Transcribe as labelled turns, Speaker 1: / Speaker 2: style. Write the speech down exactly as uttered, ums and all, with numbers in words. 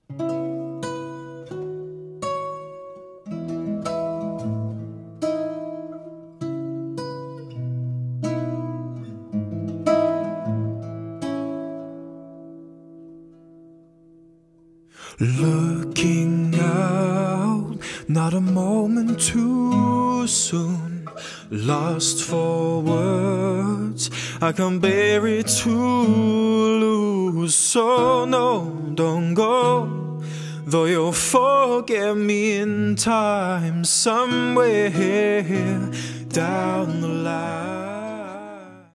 Speaker 1: Looking out, not a moment too soon. Lost for words, I can't bear it to lose. So no, don't go, though you'll forget me in time somewhere down the line.